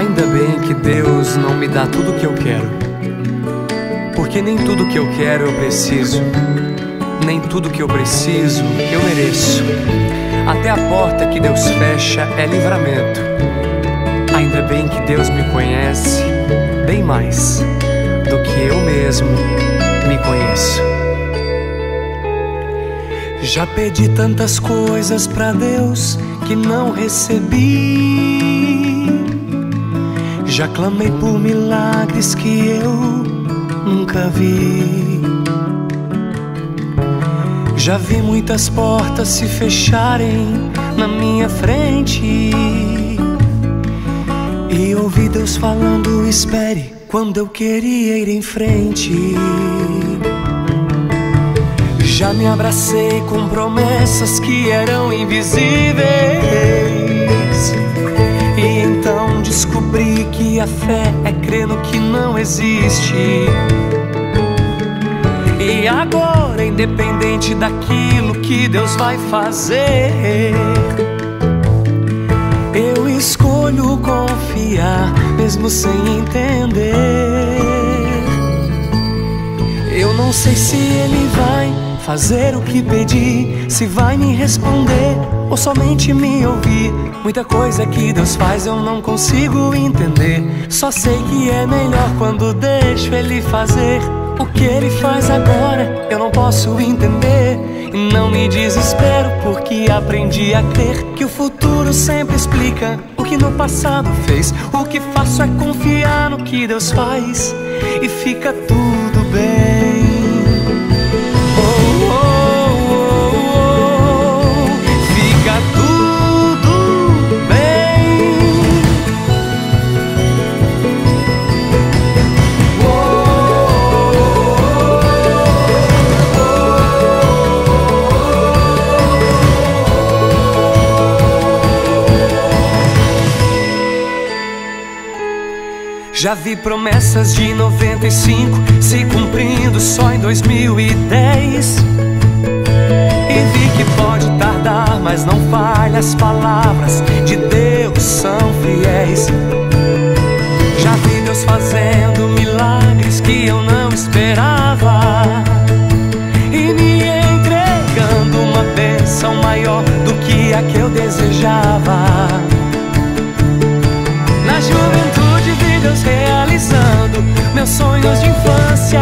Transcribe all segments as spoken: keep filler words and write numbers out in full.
Ainda bem que Deus não me dá tudo o que eu quero, porque nem tudo que eu quero eu preciso, nem tudo que eu preciso eu mereço. Até a porta que Deus fecha é livramento. Ainda bem que Deus me conhece bem mais do que eu mesmo me conheço. Já pedi tantas coisas pra Deus que não recebi. Já clamei por milagres que eu nunca vi. Já vi muitas portas se fecharem na minha frente e ouvi Deus falando: espere, quando eu queria ir em frente. Já me abracei com promessas que eram invisíveis, e então descobri que a fé é crer no que não existe. E agora, independente daquilo que Deus vai fazer, eu escolho confiar, mesmo sem entender. Eu não sei se Ele vai fazer o que pedi, se vai me responder ou somente me ouvir. Muita coisa que Deus faz eu não consigo entender. Só sei que é melhor quando deixo Ele fazer. O que Ele faz agora eu não posso entender, e não me desespero, porque aprendi a crer que o futuro sempre explica o que no passado fez. O que faço é confiar no que Deus faz e fica tudo bem. Já vi promessas de noventa e cinco se cumprindo só em dois mil e dez, e vi que pode tardar, mas não falha. As palavras de Deus são fiéis. Já vi Deus fazendo milagres que eu não esperava, e me entregando uma bênção maior do que a que eu desejava. Na juventude vi Deus realizando meus sonhos de infância,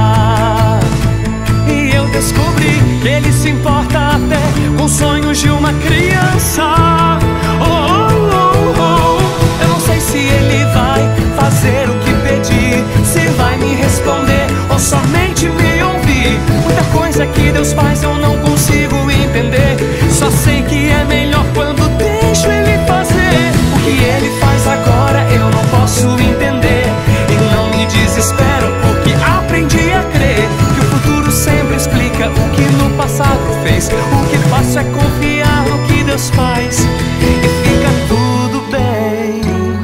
e eu descobri que Ele se importa até com os sonhos de uma criança. Oh, oh, oh, oh. Eu não sei se Ele vai fazer o que pedi, se vai me responder ou somente me ouvir. Muita coisa que Deus faz eu não consigo entender. Só sei que é melhor quando deixo Ele fazer. O que Ele faz agora eu não posso entender, e não me desespero, porque aprendi a crer que o futuro sempre explica o que no passado fez. O que faço é confiar no que Deus faz e fica tudo bem.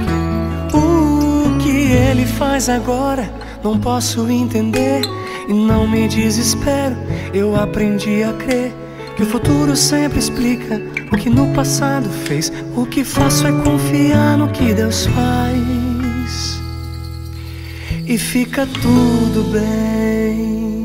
O que Ele faz agora não posso entender, e não me desespero. Eu aprendi a crer que o futuro sempre explica o que no passado fez. O que faço é confiar no que Deus faz e fica tudo bem.